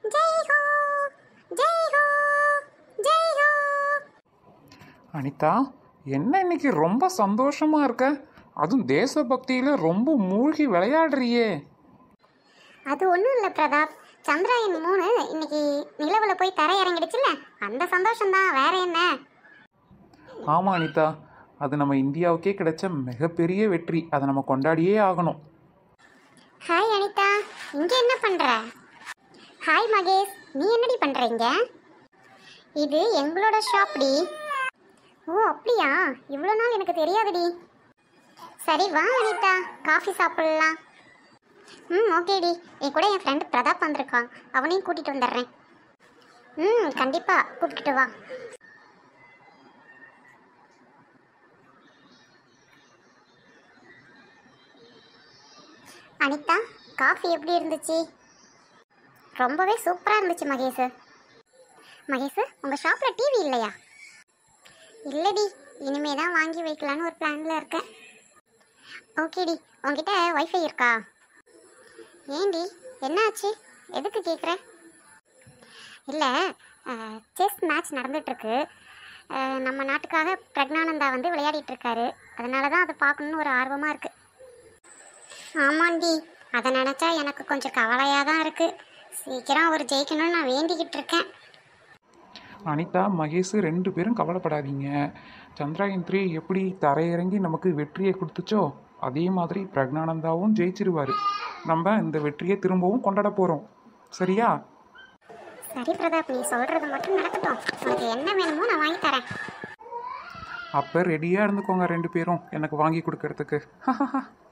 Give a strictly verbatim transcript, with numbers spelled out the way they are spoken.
ஜெய் ஹோ ஜெய் ஹோ ஜெய் ஹோ. அனிதா, என்ன இன்னைக்கு ரொம்ப சந்தோஷமா இருக்க? அதுவும் தேசபக்தியில ரொம்ப மூழ்கி விளையாடுறியே. அது ஒன்றும் இல்லை பிரதாப், சந்திராயன் மூணு இன்னைக்கு நிலவில் போய் தரை இறங்கிடுச்சுல்ல, அந்த சந்தோஷம்தான், வேற என்ன. ஆமா அனிதா, அது நம்ம இந்தியாவுக்கே கிடைச்ச மிகப்பெரிய வெற்றி. அதை நம்ம கொண்டாடியே ஆகணும். ஹாய் அனிதா, இங்கே என்ன பண்ணுற? ஹாய் மகேஷ், நீ என்னடி பண்ணுறீங்க? இது எங்களோட ஷாப்டி. ஓ அப்படியா, இவ்வளோ நாள் எனக்கு தெரியாதுடி. சரி வா அனிதா, காஃபி சாப்பிடலாம். ம் ஓகேடி, என் கூட என் ஃப்ரெண்டு பிரதாப் வந்திருக்கான், அவனையும் கூட்டிகிட்டு வந்துடுறேன். ம் கண்டிப்பாக கூப்பிட்டுட்டு வா. அனிதா, காஃபி எப்படி இருந்துச்சு? ரொம்பவே சூப்பராக இருந்துச்சு மகேஷ். மகேஷ், உங்கள் ஷாப்பில் டிவி இல்லையா? இல்லைடி, இனிமே தான் வாங்கி வைக்கலான்னு ஒரு பிளானில் இருக்கேன். ஓகேடி, உங்ககிட்ட வைஃபை இருக்கா? ஏண்டி, என்னாச்சு, எதுக்கு கேட்குற? இல்லை, செஸ் மேட்ச் நடந்துகிட்ருக்கு. நம்ம நாட்டுக்காக பிரக்னானந்தா வந்து விளையாடிட்டுருக்காரு, அதனால தான் அதை பார்க்கணுன்னு ஒரு ஆர்வமாக இருக்குது. ஆமாண்டி, அதை நினச்சா எனக்கு கொஞ்சம் கவலையாக தான் இருக்குது. சீக்கிரம் அவர் ஜெயிக்கணும்னு நான் வேண்டிக்கிட்டு இருக்கேன். அனிதா, மகேஷ் ரெண்டு பேரும் கவலைப்படாதீங்க. சந்திராயன் த்ரீ எப்படி தரையிறங்கி நமக்கு வெற்றியை கொடுத்துச்சோ அதே மாதிரி பிரக்னானந்தாவும் ஜெயிச்சிருவார். நம்ம இந்த வெற்றியை திரும்பவும் கொண்டாட போகிறோம். சரியா? சரி பிரதாப், நீ சொல்கிறது மட்டும் நடக்கட்டும். உனக்கு என்ன வேணுமோ நான் வாங்கி தரேன். அப்போ ரெடியாக இருந்துக்கோங்க ரெண்டு பேரும் எனக்கு வாங்கி கொடுக்கறதுக்கு.